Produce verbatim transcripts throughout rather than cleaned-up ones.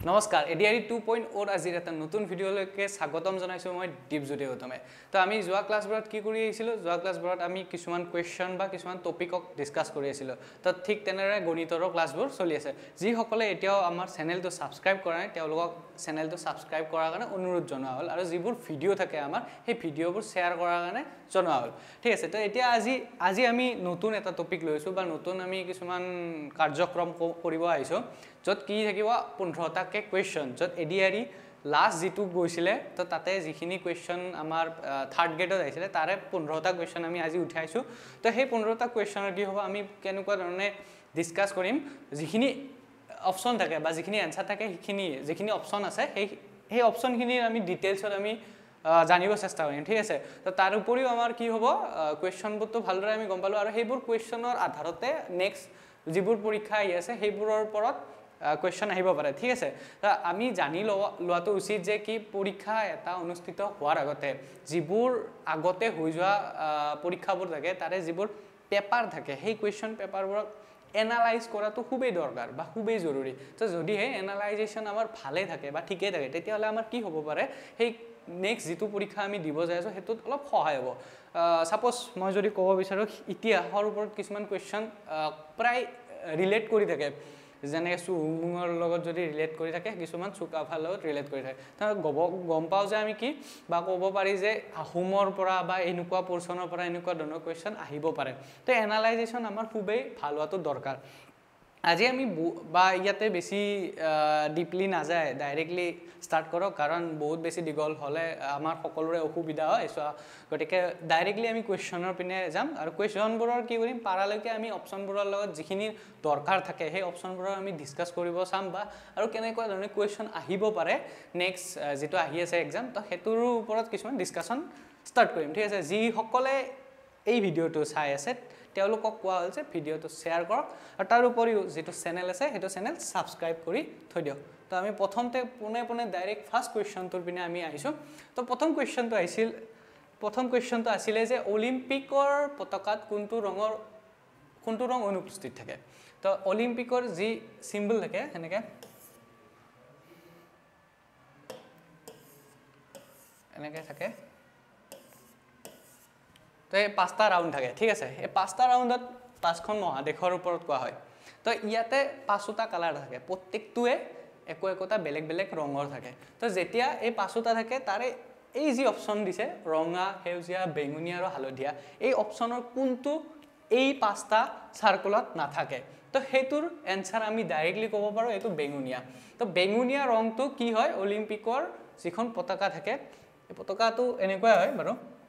নমস্কাৰ ADR two point অ' আজিৰ এটা নতুন ভিডিঅ'লৈকে স্বাগতম জনাইছোঁ মই দীপজ্যোতি গৌতমে তো আমি যোৱা ক্লাছবোৰত কি কৰি আহিছিলোঁ যোৱা ক্লাছবোৰত আমি কিছুমান কুৱেশ্যন বা কিছুমান টপিকক ডিছকাছ কৰি আছিলোঁ তো ঠিক তেনেদৰে গণিতৰো ক্লাছবোৰ চলি আছে যিসকলে এতিয়াও আমাৰ চেনেলটো ছাবস্ক্ৰাইব কৰা নাই তেওঁলোকক চেনেলটো ছাবস্ক্ৰাইব কৰাৰ কাৰণে অনুৰোধ জনোৱা হ'ল আৰু যিবোৰ ভিডিঅ' থাকে আমাৰ সেই ভিডিঅ'বোৰ শ্বেয়াৰ কৰাৰ কাৰণে জনোৱা হ'ল ঠিক আছে তো এতিয়া আজি আজি আমি নতুন এটা টপিক লৈছোঁ বা নতুন আমি কিছুমান কাৰ্যক্ৰম কৰিব আহিছোঁ য'ত কি থাকিব পোন্ধৰটা কে কুৱেশ্যন য'ত এডিআৰি লাষ্ট যেটো গৈছিলে তো তাতে যিখিনি কুৱেশ্যন আমাৰ থাৰ্ড গ্ৰেডত আহিছিলে তাৰে পোন্ধৰটা কুৱেশ্যন আমি আজি উঠাইছোঁ তো সেই পোন্ধৰটা কুৱেশ্যনৰ কি হ'ব আমি কেনেকুৱা ধৰণে ডিছকাছ কৰিম যিখিনি অপশ্যন থাকে বা যিখিনি এনসাৰ থাকে সেইখিনি যিখিনি অপশ্যন আছে সেই সেই অপশ্যনখিনিৰ আমি ডিটেইলছত আমি জানিব চেষ্টা কৰিম ঠিক আছে তো তাৰ উপৰিও আমাৰ কি হ'ব কুৱেশ্যনবোৰটো ভালদৰে আমি গম পালোঁ আৰু সেইবোৰ কুৱেশ্যনৰ আধাৰতে নেক্সট যিবোৰ পৰীক্ষা আহি আছে সেইবোৰৰ ওপৰত কুৱেশ্যন আহিব পাৰে ঠিক আছে আমি জানি লোৱাটো উচিত যে কি পৰীক্ষা এটা অনুষ্ঠিত হোৱাৰ আগতে যিবোৰ আগতে হৈ যোৱা পৰীক্ষাবোৰ থাকে তাৰে যিবোৰ পেপাৰ থাকে সেই কুৱেশ্যন পেপাৰবোৰক এনালাইজ কৰাটো খুবেই দৰকাৰ বা খুবেই জৰুৰী তো যদিহে এনালাইজেশ্যন আমাৰ ভালে থাকে বা ঠিকেই থাকে তেতিয়াহ'লে আমাৰ কি হ'ব পাৰে সেই নেক্সট যেটো পৰীক্ষা আমি দিব যাই আছোঁ সেইটোত অলপ সহায় হ'ব সাপোজ মই যদি ক'ব বিচাৰোঁ ইতিহাসৰ ওপৰত কিছুমান কুৱেশ্যন প্ৰায় ৰিলেট কৰি থাকে যেনে চুহুংমুঙৰ লগত যদি ৰিলেট কৰি থাকে কিছুমান চুকাফাৰ লগত ৰিলেট কৰি থাকে তো গম পাওঁ যে আমি কি বা ক'ব পাৰি যে আহোমৰ পৰা বা এনেকুৱা পৰ্চনৰ পৰা এনেকুৱা ধৰণৰ কুৱেশ্যন আহিব পাৰে তো এনালাইজেশ্যন আমাৰ খুবেই ভাল হোৱাটো দৰকাৰ আজি আমি বা ইয়াতে বেছি ডিপলি নাযায় ডাইৰেক্টলি ষ্টাৰ্ট কৰক কাৰণ বহুত বেছি দীঘল হ'লে আমাৰ সকলোৰে অসুবিধা হয় চ' গতিকে ডাইৰেক্টলি আমি কুৱেশ্যনৰ পিনে যাম আৰু কুৱেশ্যনবোৰৰ কি কৰিম পাৰালৈকে আমি অপশ্যনবোৰৰ লগত যিখিনি দৰকাৰ থাকে সেই অপশ্যনবোৰৰ আমি ডিছকাছ কৰিব চাম বা আৰু কেনেকুৱা ধৰণে কুৱেশ্যন আহিব পাৰে নেক্সট যিটো আহি আছে এক্সাম তো সেইটোৰ ওপৰত কিছুমান ডিছকাশ্যন ষ্টাৰ্ট কৰিম ঠিক আছে যিসকলে এই ভিডিঅ'টো চাই আছে তেওঁলোকক কোৱা হ'ল যে ভিডিঅ'টো শ্বেয়াৰ কৰক আৰু তাৰ উপৰিও যেটো চেনেল আছে হেটো চেনেল সাবস্ক্ৰাইব কৰি থৈ দিয়ক তো আমি প্ৰথমতে পুনে পুনে ডাইৰেক্ট ফাৰ্ষ্ট কুৱেশ্যনটোৰ পিনে আমি আহিছোঁ তো প্ৰথম কুৱেশ্যনটো আহিছিল প্ৰথম কুৱেশ্যনটো আছিলে যে অলিম্পিকৰ পতাকাত কোনটো ৰঙৰ কোনটো ৰং অনুপস্থিত থাকে তো অলিম্পিকৰ যি সিম্বল থাকে এনেকে এনেকে থাকে তো এই পাঁচটা ৰাউণ্ড থাকে ঠিক আছে এই পাঁচটা ৰাউণ্ডত পাঁচখন মহাদেশৰ ওপৰত কোৱা হয় তো ইয়াতে পাঁচটা কালাৰ থাকে প্ৰত্যেকটোৱে একো একোটা বেলেগ বেলেগ ৰঙৰ থাকে তো যেতিয়া এই পাঁচটা থাকে তাৰে এই যি অপশ্যন দিছে ৰঙা সেউজীয়া বেঙুনীয়া আৰু হালধীয়া এই অপশ্যনৰ কোনটো এই পাঁচটা সাৰ্কুলত নাথাকে তো হেতুৰ এনসাৰ আমি ডাইৰেক্টলি ক'ব পাৰো এটো বেঙুনীয়া তো বেঙুনীয়া ৰংটো কি হয় অলিম্পিকৰ যিখন পতাকা থাকে এই পতাকাটো এনেকুৱা হয় বাৰু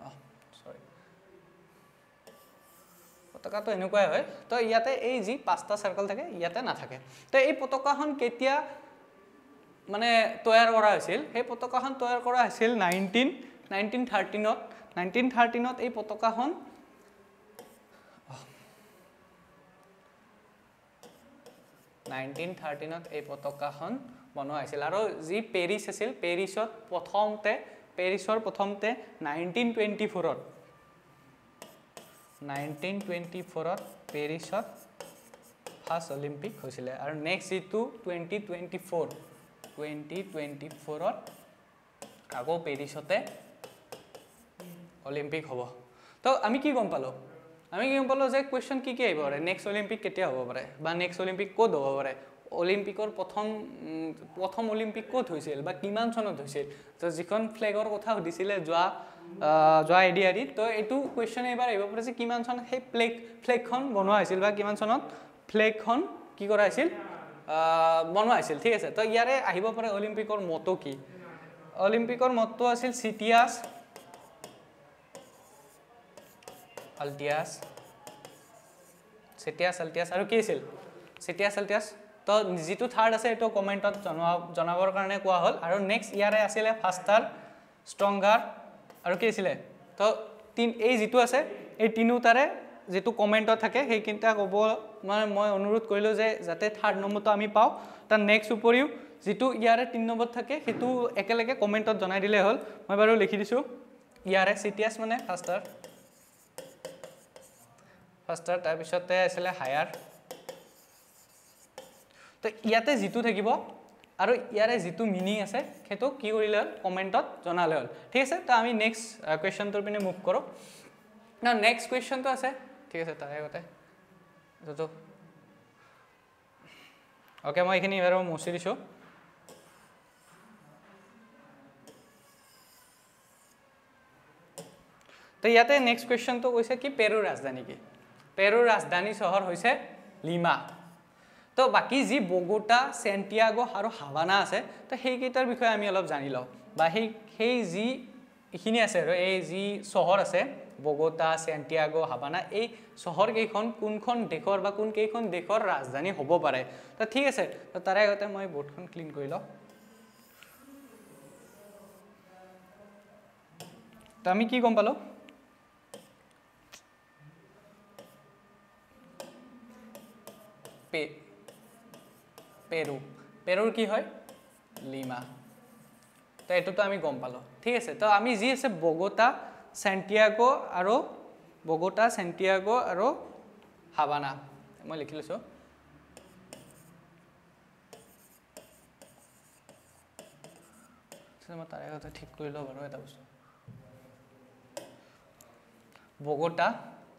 পতাকাটো এনেকুৱাই হয় তো ইয়াতে এই যি পাঁচটা সাৰ্কেল থাকে ইয়াতে নাথাকে তো এই পতাকাখন কেতিয়া মানে তৈয়াৰ কৰা হৈছিল সেই পতাকাখন তৈয়াৰ কৰা হৈছিল নাইনটিন নাইনটিন থাৰ্টিনত নাইনটিন থাৰ্টিনত এই পতাকাখন নাইনটিন থাৰ্টিনত এই পতাকাখন বনোৱা হৈছিল আৰু যি পেৰিছ আছিল পেৰিছত প্ৰথমতে পেৰিছৰ প্ৰথমতে নাইনটিন টুৱেণ্টি ফ'ৰত নাইনটিন টুৱেণ্টি ফ'ৰত পেৰিছত ফাৰ্ষ্ট অলিম্পিক হৈছিলে আৰু নেক্সট যেটো twenty twenty four twenty twenty ফ'ৰত আকৌ পেৰিছতে অলিম্পিক হ'ব তো আমি কি গম পালোঁ আমি কি গম পালোঁ যে কুৱেশ্যন কি কি আহিব পাৰে নেক্সট অলিম্পিক কেতিয়া হ'ব পাৰে বা নেক্সট অলিম্পিক ক'ত হ'ব পাৰে অলিম্পিকৰ প্ৰথম প্ৰথম অলিম্পিক ক'ত হৈছিল বা কিমান চনত হৈছিল তো যিখন ফ্লেগৰ কথা সুধিছিলে যোৱা যোৱা এডিআৰিত তো এইটো কুৱেশ্যন এবাৰ আহিব পাৰে যে কিমান চনত সেই ফ্লেগ ফ্লেগখন বনোৱা হৈছিল বা কিমান চনত ফ্লেগখন কি কৰা হৈছিল বনোৱা হৈছিল ঠিক আছে তো ইয়াৰে আহিব পাৰে অলিম্পিকৰ মটো কি অলিম্পিকৰ মটো আছিল চিটিয়াছ আলটিয়াছ চিটিয়াছ আলটিয়াছ আৰু কি আছিল চিটিয়াছ আলটিয়াছ তো যেটো থাৰ্ড আছে এটো কমেন্টত জনোৱা জনাবৰ কাৰণে কোৱা হ'ল আৰু নেক্সট ইয়াৰে আছিল ফাষ্টাৰ ষ্ট্ৰংগাৰ আৰু কি আছিল তো তিন এই যেটো আছে এই তিনিটাৰে যেটো কমেন্টত থাকে সেই কিনটা ক'ব মানে মই অনুৰোধ কৰিলো যে যাতে থাৰ্ড নম্বৰটো আমি পাও তাৰ নেক্সট উপৰিও যেটো ইয়াৰে তিন নম্বৰ থাকে হেতু একেলগে কমেন্টত জনাই দিলে হ'ল মই বাৰু লিখি দিছো ইয়াৰে চিটিয়াছ মানে ফাষ্টাৰ ফাষ্টাৰ তাৰ পিছতে আছিল হায়াৰ তো ইয়াতে যেটো থাকিব আৰু ইয়াৰে যেটো মিনিং আছে হেতু কি কৰিলে কমেন্টত জনালে হল ঠিক আছে তো আমি নেক্সট কোৱেশ্চনটোৰ পিনে মুভ কৰো না নেক্সট কোৱেশ্চনটো আছে ঠিক আছে তাৰে আগতে তো ওকে মই এখিনি এবাৰ মুছি দিছো তো ইয়াতে নেক্সট কোৱেশ্চনটো কৈছে কি পেৰুৰ ৰাজধানী কি পেৰুৰ ৰাজধানী চহৰ হৈছে লিমা তো বাকি যি বগোটা সেন্টিয়াগো আৰু হাভানা আছে তো সেই কেইটাৰ বিষয়ে আমি অলপ জানি লও বা সেই সেই যি ইখিনি আছে আৰু এই যি চহৰ আছে বগোটা সেন্টিয়াগো হাভানা এই চহৰ কেইখন কোনখন দেশৰ বা কোন কেইখন দেশৰ ৰাজধানী হ'ব পাৰে তো ঠিক আছে তো তাৰে আগতে মই বোৰ্ডখন ক্লিন কৰি লও তো আমি কি গম পালো পে পেৰু পেৰুৰ কি হয় লিমা তো এটোটো আমি গম পালো ঠিক আছে তো আমি যি আছে বগোটা সেন্টিয়াগো আৰু বগোটা সেন্টিয়াগো আৰু হাভানা মই লিখি লৈছো মই তাৰে কথা ঠিক কৰি লও বাৰু এটা বস্তু বগোটা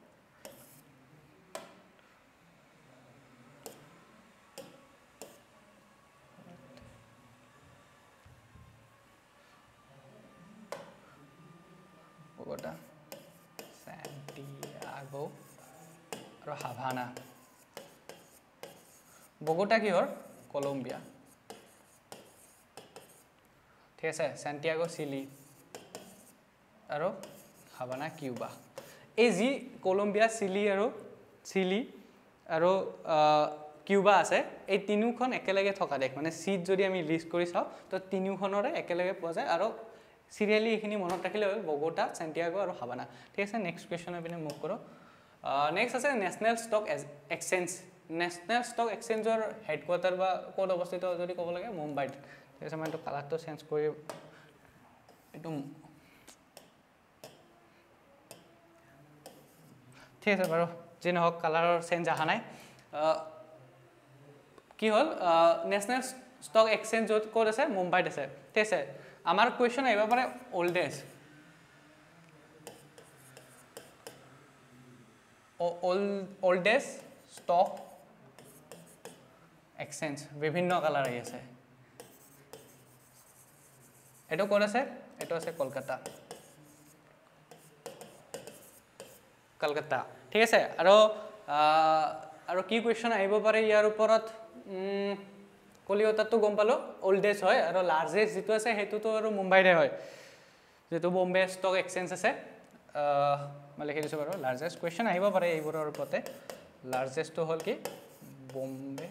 Bogota, Santiago, আৰু হাভানা বগোটা কি হৰ কলম্বিয়া ঠিক আছে সান্টিয়াগো চিলি আৰু হাভানা কিউবা এই যি কলম্বিয়া চিলি আৰু চিলি আৰু কিউবা আছে এই তিনিখন একেলগে থকা দেশ মানে সিট যদি আমি লিস্ট কৰি চাও তো তিনিখনৰে একেলগে পোৱা যায় আৰু সিৰিয়ালি এখিনি মনত ৰাখিলে হ'ল বগোটা সান্টিয়াগো আৰু হাভানা ঠিক আছে নেক্সট কোৱেশ্চনৰ পিনে মুভ কৰো নেক্সট আছে national stock exchange national stock এক্সচেঞ্জৰ হেডকোৱাৰ্টাৰ বা কোড অৱস্থিত যদি ক'ব লাগে মুম্বাইত ঠিক আছে মই তো কালাৰটো চেঞ্জ কৰি এটো ঠিক আছে বাৰু যে নহক কালাৰৰ চেঞ্জ আহা নাই কি হল নেশনেল ষ্টক এক্সচেঞ্জ য'ত কোড আছে মুম্বাইত আছে ঠিক আছে আমাৰ কোৱেশ্চন আহিব পাৰে ওল্ডেষ্ট ওল্ডেষ্ট ষ্টক এক্সচেঞ্জ বিভিন্ন কালাৰ আহি আছে এটো কোড আছে এটো আছে কলকাতা কলকাতা ঠিক আছে আৰু আৰু কি কোৱেশ্চন আহিব পাৰে ইয়াৰ ওপৰত কলিকতাটো গম পালো ওল্ডেষ্ট হয় আৰু লাৰ্জেষ্ট যেটো আছে হেতুটো আৰু মুম্বাইতে হয় যেটো বম্বে ষ্টক এক্সচেঞ্জ আছে মই লিখি দিছো বাৰু লাৰ্জেষ্ট কোৱেশ্চন আহিব পাৰে এইবোৰৰ ওপৰতে লাৰ্জেষ্টটো হল কি বম্বে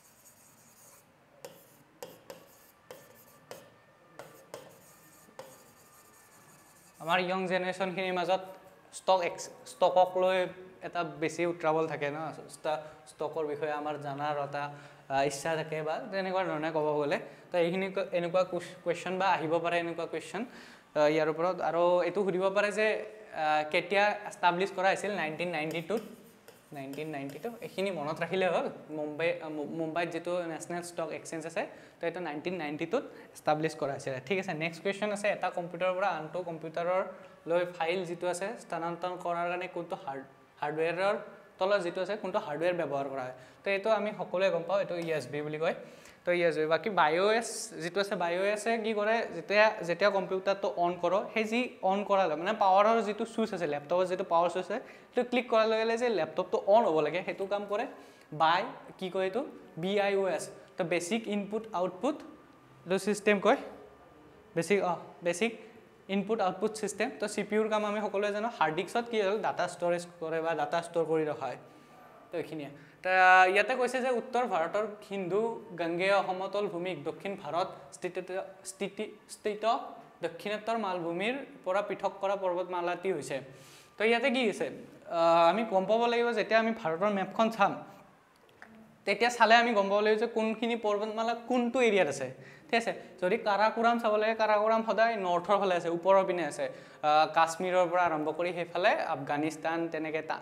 আমাৰ ইয়ং জেনাৰেশন খিনিৰ মাজত ষ্টক ষ্টকক লৈ এটা বেছি উত্ৰাবল থাকে না ষ্টকৰ বিষয়ে আমাৰ জানাৰ এটা ইচ্ছা থাকে বা তেনেকুৱা ধৰণে ক'ব গ'লে তো এইখিনি এনেকুৱা কোৱেশ্চন বা আহিব পাৰে এনেকুৱা কোৱেশ্চন ইয়াৰ ওপৰত আৰু এটো সুধিব পাৰে যে কেতিয়া এষ্টাবলিশ কৰা হৈছিল nineteen ninety two nineteen ninety two এখিনি মনত ৰাখিলে হ'ল মুম্বাই মুম্বাইত যেটো নেশনেল ষ্টক এক্সচেঞ্জ আছে তো এটা নাইনটিন নাইনটি টু এষ্টাবলিশ কৰা হৈছিল ঠিক আছে নেক্সট কোৱেশ্চন আছে এটা কম্পিউটাৰৰ পৰা আনটো কম্পিউটাৰৰ লৈ ফাইল যেটো আছে স্থানান্তৰণ কৰাৰ কাৰণে কোনটো হাৰ্ডৱেৰৰ তলত যেটো আছে কোনটো হাৰ্ডৱেৰ ব্যৱহাৰ কৰা হয় তো এটো আমি সকলোৱে গম পাও এটো ইএসবি বুলি কয় তো ইএসবি বাকি বায়োএস যেটো আছে বায়োএসে কি কৰে যেতিয়া যেতিয়া কম্পিউটাৰটো অন কৰো হে যি অন কৰালে মানে পাৱাৰৰ যেটো সুইচ আছে ল্যাপটপৰ যেটো পাৱাৰ সুইচ আছে তো ক্লিক কৰাৰ লগে লগে যে ল্যাপটপটো অন হ'ব লাগে হেতু কাম কৰে বাই কি কয় এটো বিআইওএস তো বেসিক ইনপুট আউটপুট লো সিস্টেম কয় basic basic input output system তো সিপিইউৰ কাম আমি সকলোৱে জানো হাৰ্ড ডিস্কত কি হ'ল ডাটা ষ্টৰেজ কৰে বা ডাটা ষ্টৰ কৰি ৰখা হয় তো এখিনিয়ে তা ইয়াতে কৈছে যে উত্তৰ ভাৰতৰ হিন্দু গংগেয় সমতল ভূমিক দক্ষিণ ভাৰত স্থিত স্থিতি স্থিত দক্ষিণোত্তৰ মালভূমিৰ পৰা পৃথক কৰা পৰ্বতমালাটি হৈছে তো ইয়াতে কি হৈছে আমি গম পাব লাগিব যেতিয়া আমি ভাৰতৰ মেপখন চাম তেতিয়া চালে আমি গম পাব লাগিব যে কোনখিনি পৰ্বতমালা কোনটো এৰিয়াত আছে ঠিক আছে যদি কাৰাকোৰাম চাব লাগে কাৰাকোৰাম সদায় নৰ্থৰ ফালে আছে ওপৰৰ পিনে আছে কাশ্মীৰৰ পৰা আৰম্ভ কৰি হেফালে আফগানিস্তান তেনেকে তা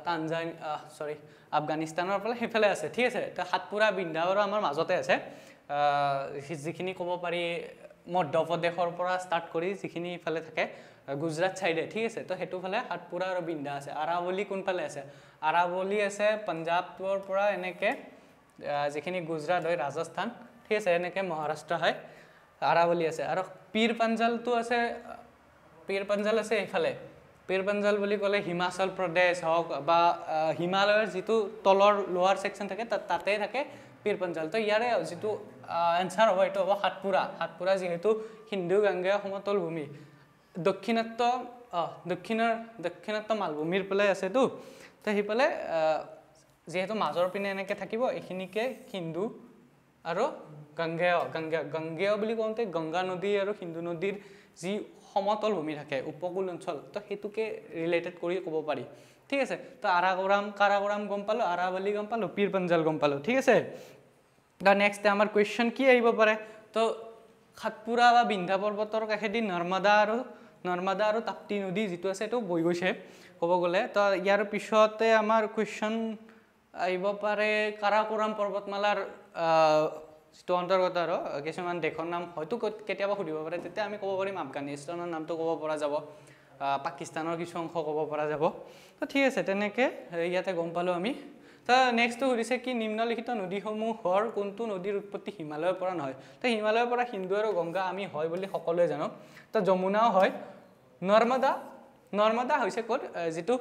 তানজানিয়া সৰি আফগানিস্তানৰ ফালে হেফালে আছে ঠিক আছে তো হাতপুৰা বিন্ধাবৰো আমাৰ মাজতে আছে যিখিনি ক'ব পাৰি মধ্যপ্ৰদেশৰ পৰা ষ্টাৰ্ট কৰি যিখিনি ইফালে থাকে গুজৰাট চাইডে ঠিক আছে তো সেইটো ফালে সাতপুৰা আৰু বিন্ধা আছে আৰাৱলী কোনফালে আছে আৰাৱলী আছে পঞ্জাৱৰ পৰা এনেকে যিখিনি গুজৰাট হয় ৰাজস্থান ঠিক আছে এনেকে মহাৰাষ্ট্ৰ হয় আৰাৱলী আছে আৰু পীৰ পাঞ্জালটো আছে পীৰ পাঞ্জাল আছে এইফালে পীৰ পাঞ্জাল বুলি ক'লে হিমাচল প্ৰদেশ হওক বা হিমালয়ৰ যিটো তলৰ লোৱাৰ সেকশন থাকে তাতে থাকে পীৰ পাঞ্জাল তো ইয়াৰে যিটো আনসাৰ হ'ব এটো হ'ব সাতপুৰা সাতপুৰা যেহেতু হিন্দু গংগা সমতল ভূমি দক্ষিণাত্য দক্ষিণৰ দক্ষিণাত্য মালভূমিৰ পেলাই আছে তো তো হিপালে যেহেতু মাজৰ পিনে এনেকে থাকিব এখিনিকে হিন্দু আৰু গংগেয় গংগা গংগেয় বুলি কওঁতে গংগা নদী আৰু হিন্দু নদীৰ যি সমতল ভূমি থাকে উপকূল অঞ্চল তো হেতুকে ৰিলেটেড কৰি ক'ব পাৰি ঠিক আছে তো আৰাকোৰাম কাৰাকোৰাম গম পালো আৰাৱলী গম পালো পীৰ পাঞ্জাল গম পালো ঠিক আছে দা নেক্সট আমাৰ কোৱেশ্চন কি আহিব পাৰে তো সাতপুৰা বা বিন্ধা পৰ্বতৰ কাষেদি নৰ্মদা আৰু নৰ্মদা আৰু তাপ্তি নদী যিটো আছে এটো বৈ গৈছে ক'ব গ'লে তো ইয়াৰ পিছতে আমাৰ কোৱেশ্চন আহিব পাৰে কাৰাকোৰাম পৰ্বতমালাৰ যিটো অন্তৰ্গত আৰু কিছুমান দেশৰ নাম হয়তো কেতিয়াবা সুধিব পাৰে তেতিয়া আমি ক'ব পাৰিম আফগানিস্তানৰ নামটো ক'ব পৰা যাব পাকিস্তানৰ কিছু অংশ ক'ব পৰা যাব তো ঠিক আছে তেনেকে ইয়াতে গম পালো আমি তো নেক্সটটো সুধিছে কি নিম্নলিখিত নদীসমূহৰ কোনটো নদীৰ উৎপত্তি হিমালয়ৰ পৰা নহয় তো হিমালয়ৰ পৰা সিন্ধু আৰু গংগা আমি হয় বুলি সকলোৱে জানো তো যমুনাও হয় নৰ্মদা নৰ্মদা হৈছে ক'ত যিটো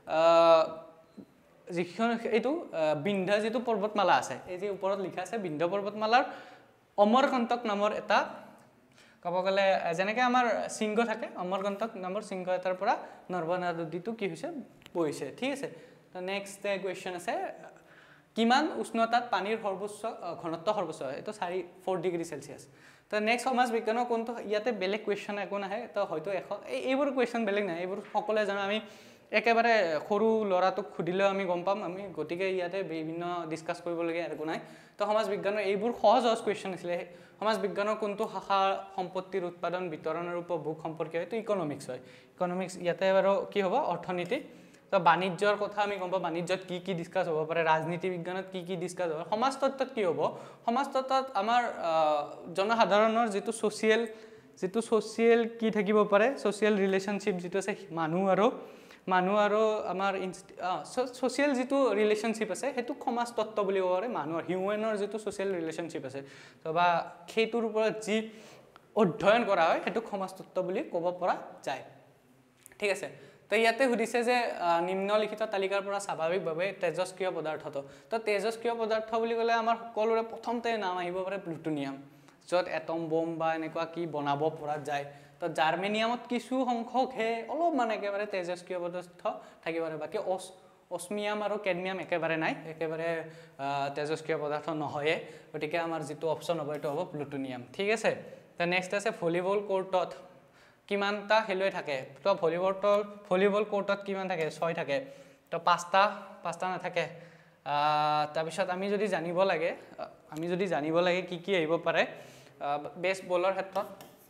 যিখন এইটো বিন্ধা যিটো পৰ্বতমালা আছে এই যে ওপৰত লিখা আছে বিন্ধা পৰ্বতমালাৰ অমৰকন্তক নামৰ এটা ক'ব গ'লে যেনেকৈ আমাৰ শৃংগ থাকে অমৰকন্তক নামৰ শৃংগ এটাৰ পৰা নৰ্মদা নদীটো কি হৈছে বৈছে ঠিক আছে তো নেক্সট কুৱেশ্যন আছে কিমান উষ্ণতাত পানীৰ সৰ্বোচ্চ ঘনত্ব সৰ্বোচ্চ হয় এইটো চাৰি ফ'ৰ ডিগ্ৰী চেলচিয়াছ তো নেক্সট সমাজ বিজ্ঞানৰ কোনটো ইয়াতে বেলেগ কুৱেশ্যন একো নাহে তো হয়তো এশ এইবোৰ কুৱেশ্যন বেলেগ নাই এইবোৰ সকলোৱে জানো আমি একেবাৰে সৰু ল'ৰাটোক সুধিলেও আমি গম পাম আমি গতিকে ইয়াতে বিভিন্ন ডিছকাছ কৰিবলগীয়া একো নাই তো সমাজ বিজ্ঞানৰ এইবোৰ সহজ সহজ কুৱেশ্যন আছিলে সমাজ বিজ্ঞানৰ কোনটো শাখা সম্পত্তিৰ উৎপাদন বিতৰণ আৰু উপভোগ সম্পৰ্কীয় এইটো ইকনমিক্স হয় ইকনমিক্স ইয়াতে বাৰু কি হ'ব অৰ্থনীতি তো বাণিজ্যৰ কথা আমি গম পাওঁ বাণিজ্যত কি কি ডিছকাছ হ'ব পাৰে ৰাজনীতি বিজ্ঞানত কি কি ডিছকাছ হ'ব সমাজতত্ত্বত কি হ'ব সমাজতত্ত্বত আমাৰ জনসাধাৰণৰ যিটো ছ'চিয়েল যিটো ছ'চিয়েল কি থাকিব পাৰে ছ'চিয়েল ৰিলেশ্যনশ্বিপ যিটো আছে মানুহ আৰু মানুহ আৰু আমাৰ ছ'চিয়েল যিটো ৰিলেশ্যনশ্বিপ আছে সেইটো সমাজতত্ত্ব বুলি ক'ব পাৰে মানুহৰ হিউমেনৰ যিটো ছ'চিয়েল ৰিলেশ্যনশ্বিপ আছে তো বা সেইটোৰ ওপৰত যি অধ্যয়ন কৰা হয় সেইটো সমাজতত্ত্ব বুলি ক'ব পৰা যায় ঠিক আছে তো ইয়াতে সুধিছে যে নিম্নলিখিত তালিকাৰ পৰা স্বাভাৱিকভাৱে তেজস্ক্ৰিয় পদাৰ্থটো তো তেজস্ক্ৰিয় পদাৰ্থ বুলি ক'লে আমাৰ সকলোৰে প্ৰথমতে নাম আহিব পাৰে প্লুটনিয়াম য'ত এটম বম বা এনেকুৱা কি বনাব পৰা যায় তো জাৰ্মেনিয়ামত কিছু সংখ্যকহে অলপমান একেবাৰে তেজস্ক্ৰিয় পদাৰ্থ থাকিব পাৰে বাকী অছ অছমিয়াম আৰু কেডমিয়াম একেবাৰে নাই একেবাৰে তেজস্ক্ৰিয় পদাৰ্থ নহয়ে গতিকে আমাৰ যিটো অপশ্যন হ'ব এইটো হ'ব প্লুটনিয়াম ঠিক আছে তো নেক্সট আছে ভলীবল কোৰ্টত কিমানটা খেলুৱৈ থাকে তো ভলীবলৰ ভলীবল কোৰ্টত কিমান থাকে ছয় থাকে তো পাঁচটা পাঁচটা নাথাকে তাৰপিছত আমি যদি জানিব লাগে আমি যদি জানিব লাগে কি কি আহিব পাৰে বেছবলৰ ক্ষেত্ৰত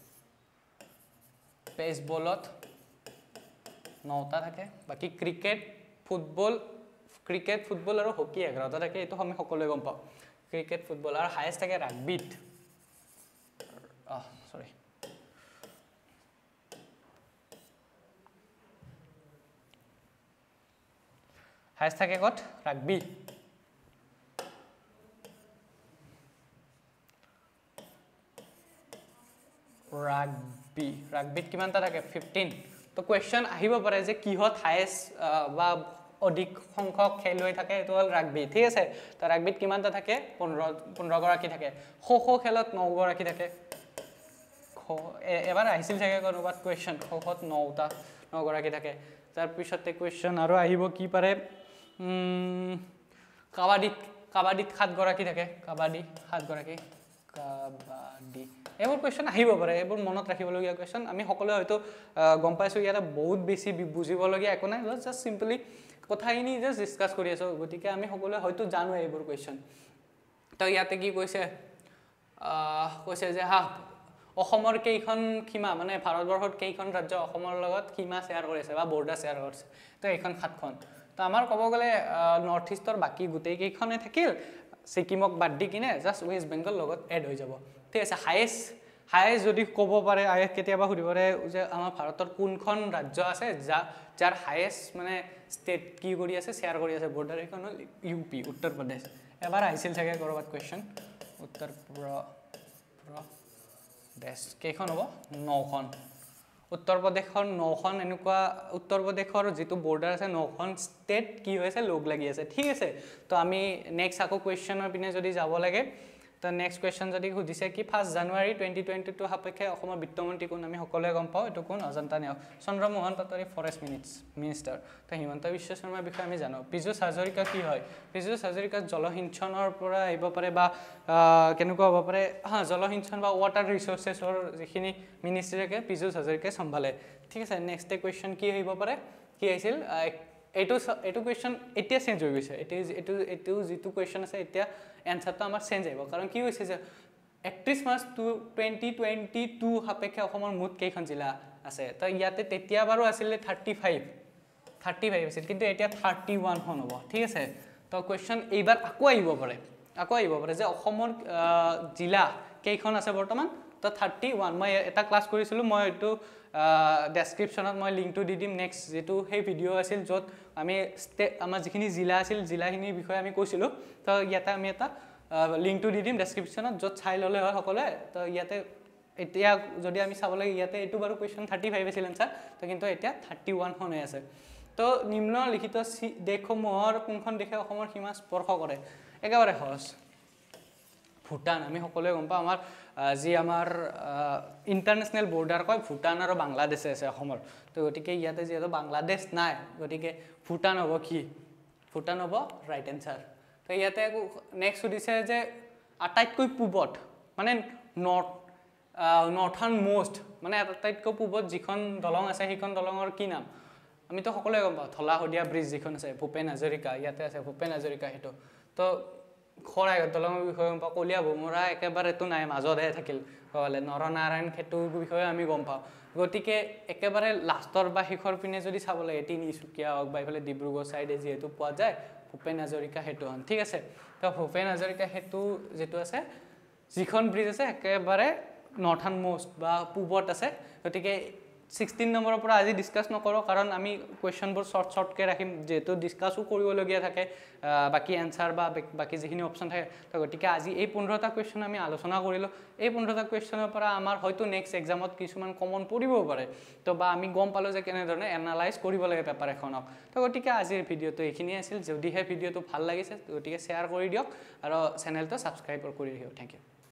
বেছবলত নটা থাকে বাকী ক্ৰিকেট ফুটবল ক্ৰিকেট ফুটবল আৰু হকী এঘাৰটা থাকে এইটো আমি সকলোৱে গম পাওঁ ক্ৰিকেট ফুটবল আৰু হায়েষ্ট থাকে ৰাগবিত সৰি হায়েষ্ট থাকে ক'ত ৰাগবি ৰাগবি ৰাগবিত কিমানটা থাকে ফিফটিন তো কুৱেশ্যন আহিব পাৰে যে কিহত হায়েষ্ট বা অধিক সংখ্যক খেলুৱৈ থাকে এইটো হ'ল ৰাগবি ঠিক আছে তো ৰাগবিত কিমানটা থাকে পোন্ধৰ পোন্ধৰগৰাকী থাকে খো খো খেলত নগৰাকী থাকে এবাৰ আহিছিল চাগে কোনোবাত কুৱেশ্যন খো খোত নটা নগৰাকী থাকে তাৰপিছতে কুৱেশ্যন আৰু আহিব কি পাৰে কাবাডীত কাবাডীত সাতগৰাকী থাকে কাবাডী সাতগৰাকী কাবাডী এইবোৰ কুৱেশ্যন আহিব পাৰে এইবোৰ মনত ৰাখিবলগীয়া কুৱেশ্যন আমি সকলোৱে হয়তো গম পাইছোঁ ইয়াতে বহুত বেছি বুজিবলগীয়া একো নাই জাষ্ট চিম্পলি কথাখিনি জাষ্ট ডিছকাছ কৰি আছোঁ গতিকে আমি সকলোৱে হয়তো জানো এইবোৰ কুৱেশ্যন তো ইয়াতে কি কৈছে কৈছে যে হা অসমৰ কেইখন সীমা মানে ভাৰতবৰ্ষত কেইখন ৰাজ্য অসমৰ লগত সীমা শ্বেয়াৰ কৰিছে বা বৰ্ডাৰ শ্বেয়াৰ কৰিছে তো এইখন সাতখন তো আমাৰ ক'ব গ'লে নৰ্থ ইষ্টৰ বাকী গোটেইকেইখনে থাকিল সিকিমক বাদ দি কিনে জাষ্ট ৱেষ্ট বেংগল লগত এড হৈ যাব ঠিক আছে হাইয়েষ্ট হাইয়েষ্ট যদি ক'ব পাৰে আয়ে কেতিয়াবা সুধিব পাৰে যে আমাৰ ভাৰতৰ কোনখন ৰাজ্য আছে যা যাৰ হাইয়েষ্ট মানে ষ্টেট কি কৰি আছে শেয়াৰ কৰি আছে বৰ্ডাৰ এখন হ'ল ইউ পি উত্তৰ প্ৰদেশ এবাৰ আহিছিল চাগে কৰবাত কোৱেশ্চন উত্তৰ প্ৰদেশ কেইখন হ'ব নখন উত্তৰ প্ৰদেশৰ নখন এনেকুৱা উত্তৰ প্ৰদেশৰ যেটো বৰ্ডাৰ আছে নখন ষ্টেট কি হৈছে লগ লাগি আছে ঠিক আছে তো আমি নেক্সট আকো কোৱেশ্চনৰ পিনে যদি যাব লাগে তো নেক্সট কোৱেশ্চন যদি সুধিছে কি first January twenty twenty two সাপেক্ষে অসমৰ বিত্তমন্ত্ৰী কোন আমি সকলোৱে গম পাওঁ এটো কোন অজন্তা নেওগ চন্দ্ৰমোহন পাটোৱাৰী ফৰেষ্ট মিনিষ্টাৰ তো হিমন্ত বিশ্ব শৰ্মাৰ বিষয়ে আমি জানো পীযুষ হাজৰিকা কি হয় পীযুষ হাজৰিকা জলসিঞ্চনৰ পৰা আহিব পাৰে বা কেনেকুৱা হ'ব পাৰে হা জলসিঞ্চন বা ৱাটাৰ ৰিসোৰ্সেছৰ যিখিনি মিনিষ্ট্ৰীকে পীযুষ হাজৰিকাই সম্ভালে ঠিক আছে নেক্সট কোৱেশ্চন কি আহিব পাৰে কি আহিছিল এটো এটো কোৱেশ্চন এতিয়া চেঞ্জ হৈ গৈছে এটো এটো এটো যেটো কোৱেশ্চন আছে এতিয়া এনসারটো আমাৰ চেঞ্জ আহিব কাৰণ কি হৈছে যে একত্ৰিশ মাৰ্চ টুৱেণ্টি টুৱেণ্টি টু সাপেক্ষে অসমৰ মুঠ কেইখন জিলা আছে তো ইয়াতে তেতিয়া বাৰু আছিল থাৰ্টি ফাইভ থাৰ্টি ফাইভ আছিল কিন্তু এতিয়া থাৰ্টি ওৱান খন হ'ব ঠিক আছে তো কোৱেশ্চন এইবাৰ আকৌ আহিব পাৰে আকৌ আহিব পাৰে যে অসমৰ জিলা কেইখন আছে বৰ্তমান তো থাৰ্টি ওৱান মই এটা ক্লাছ কৰিছিলো মই এটো ডেসক্ৰিপচনত মই লিংকটো দি দিম নেক্সট যেটো সেই ভিডিও আছিল যত আমি আমাৰ যিখিনি জিলা আছিল জিলাখিনিৰ বিষয়ে আমি কৈছিলো তো ইয়াতে আমি এটা লিংকটো দি দিম ডেসক্ৰিপচনত যত চাই ললে হয় সকলে তো ইয়াতে এতিয়া যদি আমি চাব লাগে ইয়াতে এটো বাৰু কোৱেশ্চন থাৰ্টি ফাইভ আছিল আনসাৰ তো কিন্তু এতিয়া থাৰ্টি ওৱান খন হৈ আছে তো নিম্নলিখিত দেশসমূহৰ কোনখন দেশে অসমৰ সীমা স্পৰ্শ কৰে একেবাৰে সহজ ভুটান আমি সকলোৱে গম পাওঁ আমাৰ যি আমাৰ ইন্টাৰনেশনাল বৰ্ডাৰ কয় ভুটান আৰু বাংলাদেশ আছে অসমৰ তো গতিকে ইয়াতে যেহেতু বাংলাদেশ নাই গতিকে ভুটান হ'ব কি ভুটান হ'ব ৰাইট এনসাৰ তো ইয়াতে নেক্সট সুধিছে যে আটাইতকৈ পূবত মানে নৰ্থ নৰ্থাৰ্ণ মোষ্ট মানে আটাইতকৈ পূবত যিখন দলং আছে সেইখন দলঙৰ কি নাম আমি তো সকলোৱে গম পাওঁ ধলা শদিয়া ব্ৰিজ যিখন আছে ভূপেন হাজৰিকা ইয়াতে আছে ভূপেন হাজৰিকা হেতু তো খৰাই দলঙৰ বিষয়ে গম পাওঁ কলিয়া ভোমৰা একেবাৰেতো নাই মাজতহে থাকিল কলে নৰনাৰায়ণ খেতুৰ বিষয়ে আমি গম পাওঁ গতিকে একেবাৰে লাষ্টৰ বা শেষৰ পিনে যদি চাব লাগে তিনিচুকীয়া হওক বা ইফালে ডিব্ৰুগড় সাইডে যেহেতু পোৱা যায় ভূপেন হাজৰিকা হেতু ঠিক আছে তো ভূপেন হাজৰিকা হেতু যেটো আছে যিখন ব্ৰিজ আছে একেবাৰে নৰ্থাৰ্ণ মোষ্ট বা পূবত আছে গতিকে ছিক্সটিন নম্বৰৰ পৰা আজি ডিসকাস নকৰো কাৰণ আমি কোৱেশ্চনবোৰ শৰ্ট শৰ্ট কে ৰাখিম যেটো ডিসকাসও কৰিবলগীয়া থাকে বাকি আনসাৰ বা বাকি যিখিনি অপচন থাকে তো গতিকে আজি এই পোন্ধৰটা কোৱেশ্চন আমি আলোচনা কৰিলো এই পোন্ধৰটা কোৱেশ্চনৰ পৰা আমাৰ হয়তো নেক্সট এক্সামত কিছুমান কমন পৰিব পাৰে তো বা আমি গম পালো যে কেনে ধৰণে এনালাইজ কৰিব লাগে পেপাৰ এখনক তো গতিকে আজিৰ ভিডিওটো এইখিনি আছিল যদিহে ভিডিওটো ভাল লাগিছে গতিকে শেয়াৰ কৰি দিয়ক আৰু চেনেলটো সাবস্ক্ৰাইব কৰি দিয়ক থ্যাংক ইউ